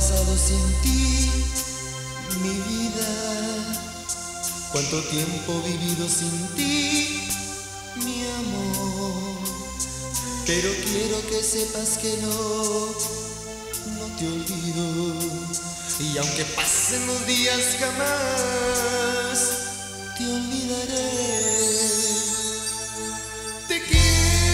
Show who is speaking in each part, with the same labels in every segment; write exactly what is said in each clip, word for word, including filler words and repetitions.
Speaker 1: pasado sin ti, mi vida. Cuánto tiempo vivido sin ti, mi amor. Pero quiero que sepas que no, no te olvido. Y aunque pasen los días jamás te olvidaré. Te quiero.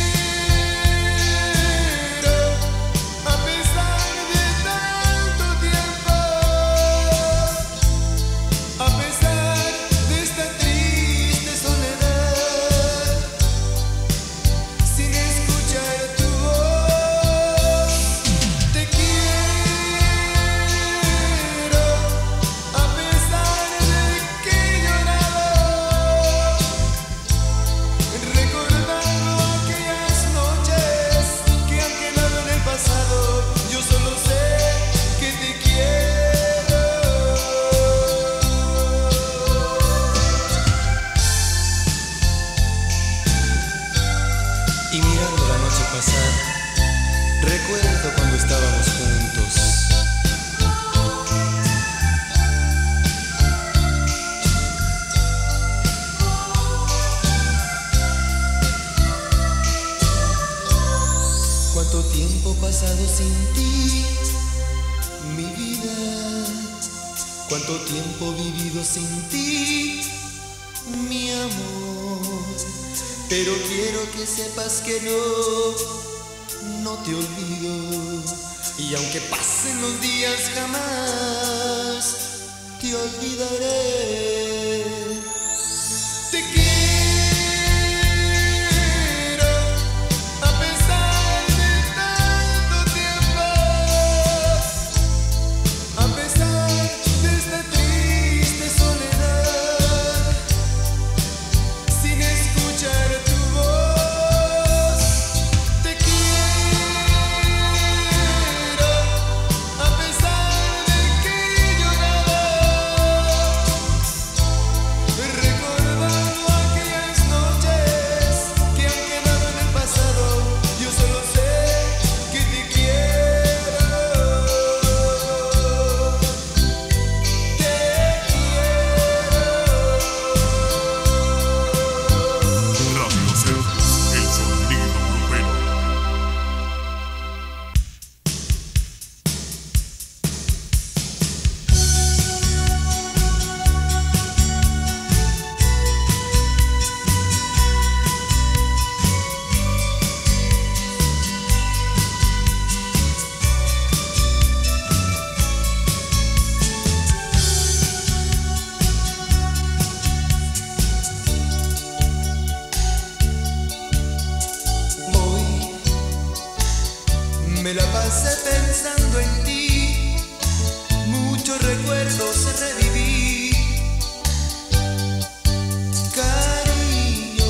Speaker 1: Y mirando la noche pasar, recuerdo cuando estábamos juntos. Cuánto tiempo pasado sin ti, mi vida. Cuánto tiempo vivido sin ti, mi amor. Pero quiero que sepas que no, no te olvido. Y aunque pasen los días jamás te olvidaré. Te quiero. Me la pasé pensando en ti, muchos recuerdos reviví. Cariño,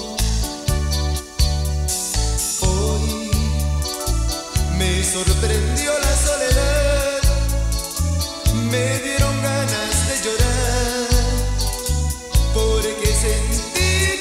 Speaker 1: hoy me sorprendió la soledad, me dieron ganas de llorar, porque sentí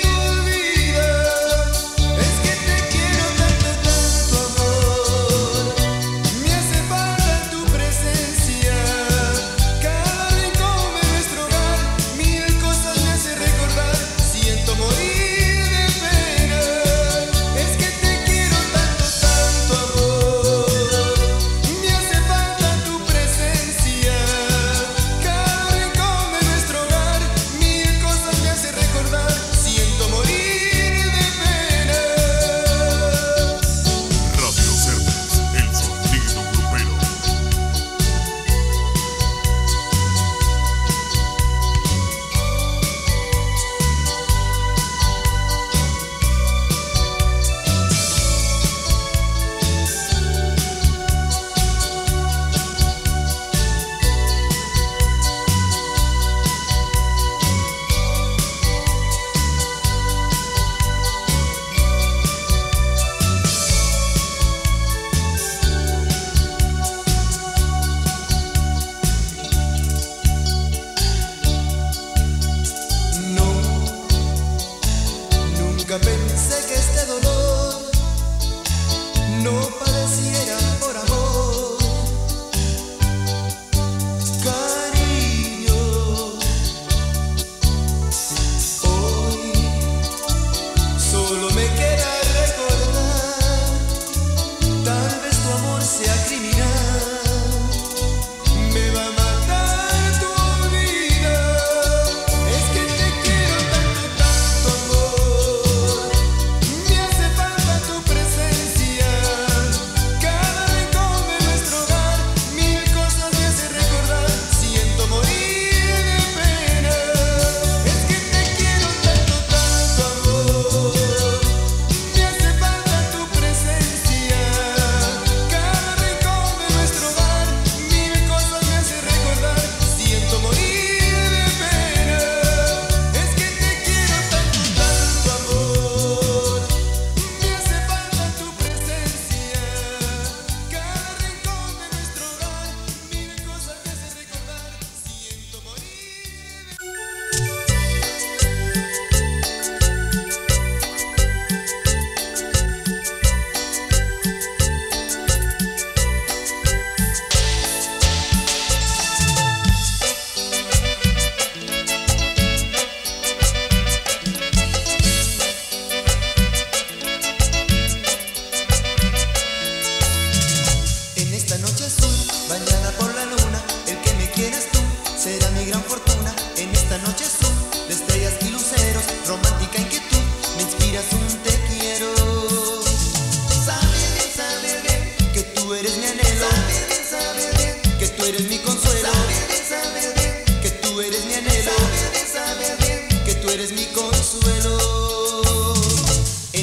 Speaker 1: nunca pensé que este dolor no padeciera por amor.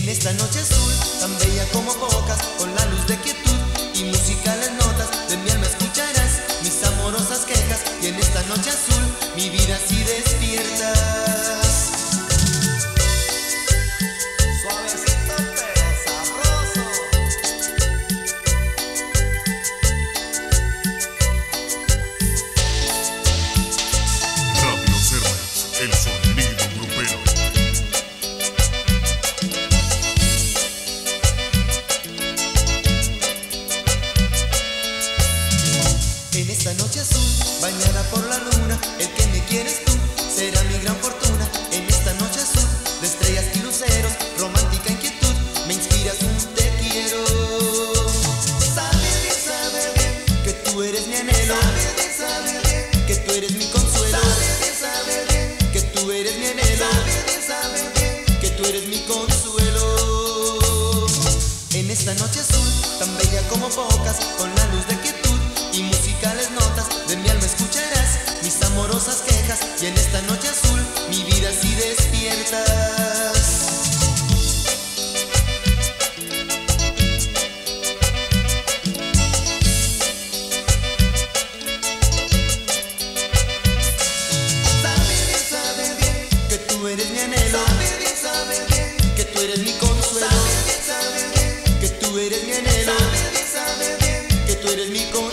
Speaker 1: esta noche azul, tan bella como pocas, con la luz de quietud y musicales notas de mi alma escucharás mis amorosas quejas. Y en esta noche azul, mi vida si despiertas. Suavecito pero sabroso.
Speaker 2: Radio Cerdas, el sonido grupero.
Speaker 1: En esta noche azul, bañada por la luna, el que me quieres tú será mi gran fortuna. En esta noche azul, de estrellas y luceros, romántica inquietud, me inspiras un te quiero. Sabes bien, sabes bien, que tú eres mi anhelo. Sabes bien, sabes bien, que tú eres mi consuelo. Sabes bien, sabes bien, que tú eres mi anhelo. Sabes bien, sabes bien, que tú eres mi consuelo. En esta noche azul, tan bella como pocas, con la luz de quietud y musicales notas de mi alma escucharás mis amorosas quejas. Y en esta noche azul, mi vida si despiertas. Sabe bien, sabe bien, que tú eres mi anhelo. Sabe bien, sabe bien, que tú eres mi consuelo. Sabe bien, sabe bien, que tú eres mi anhelo. Sabe bien, sabe bien, que tú eres mi consuelo.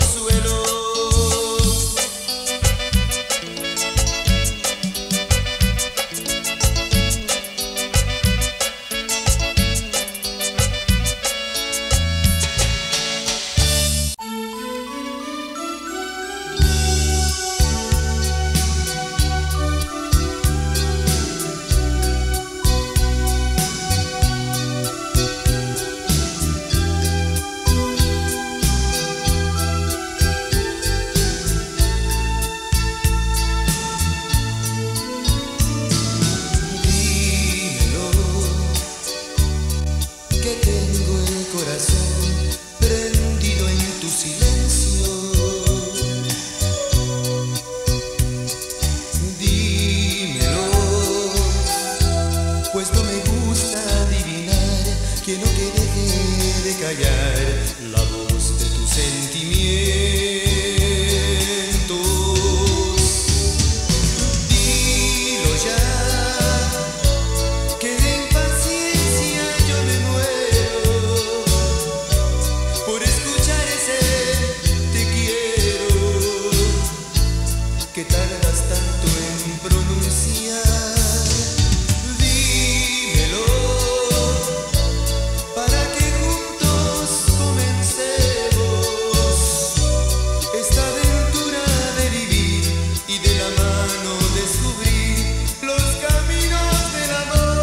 Speaker 1: Prendido en tu silencio, dímelo, pues no me gusta adivinar, quiero que deje de callar la voz de tus sentimientos. Dilo ya, que de impaciencia yo me muero por escuchar ese te quiero que tardas tanto en pronunciar. Dímelo para que juntos comencemos esta aventura de vivir y de la mano descubrir los caminos del amor.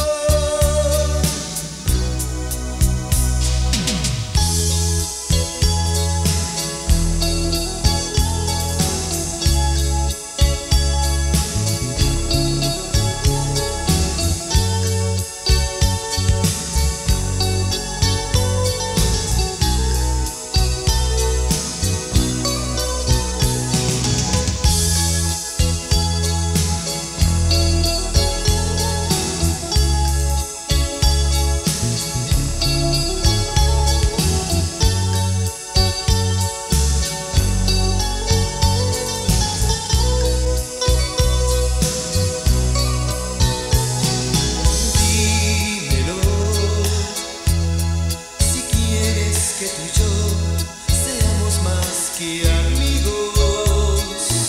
Speaker 1: Dímelo, si quieres que tú y yo seamos más que amigos.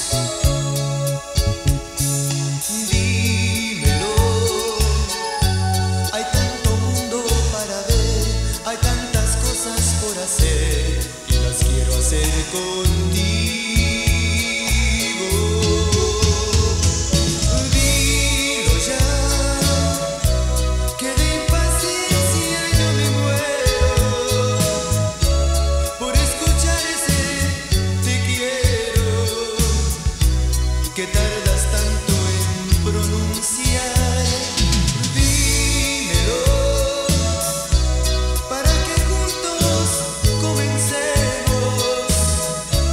Speaker 1: Dímelo, hay tanto mundo para ver, hay tantas cosas por hacer y las quiero hacer contigo. Dilo ya, que de impaciencia yo me muero por escuchar ese te quiero que tardas tanto en pronunciar. Dímelo para que juntos comencemos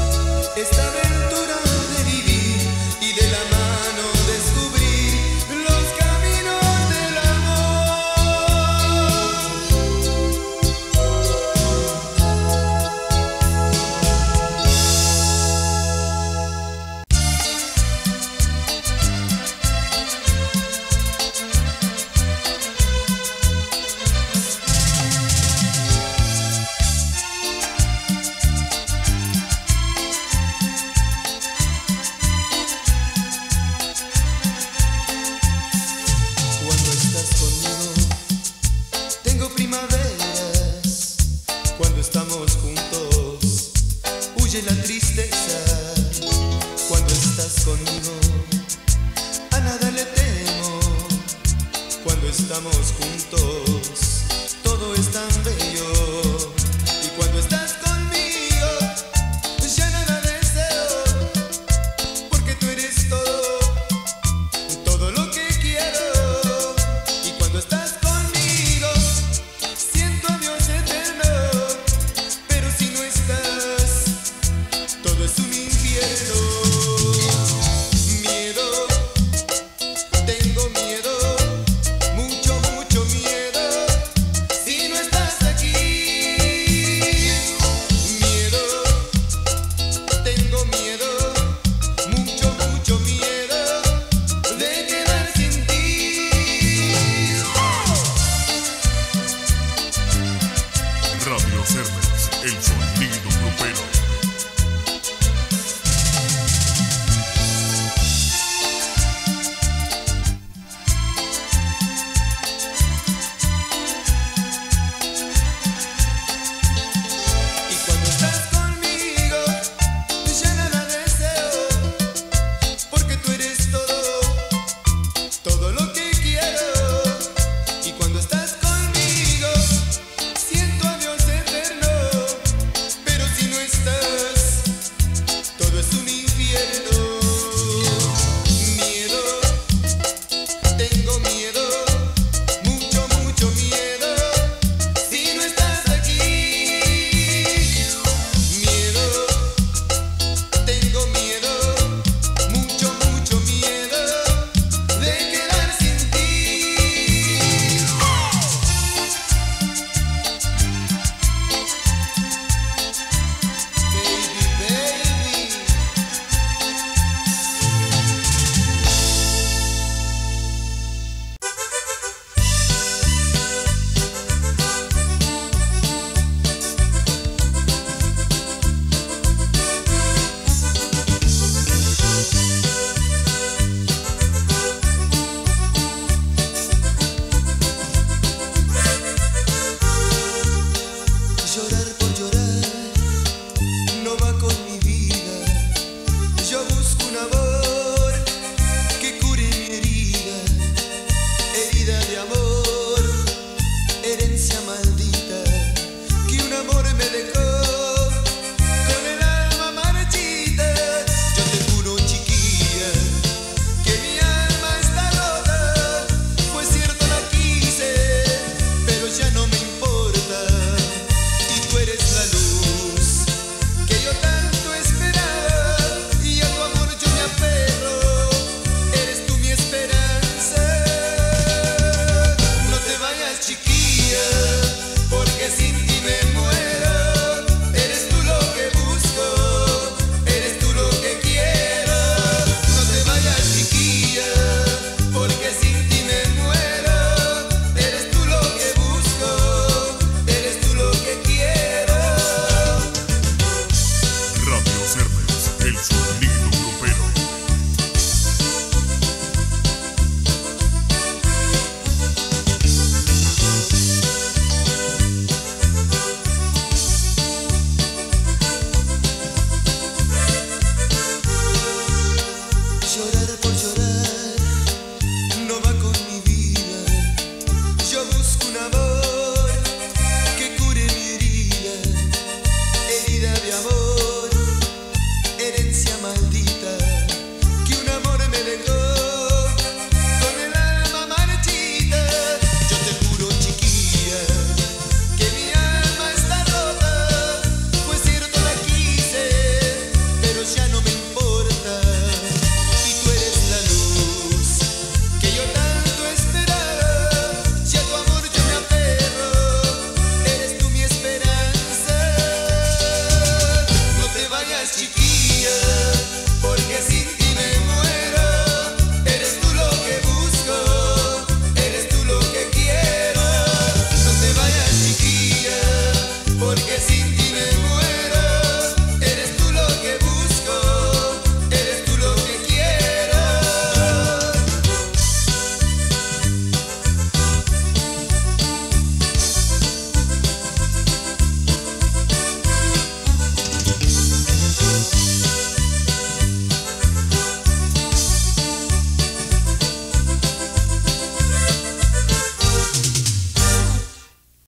Speaker 1: violencia, maldad.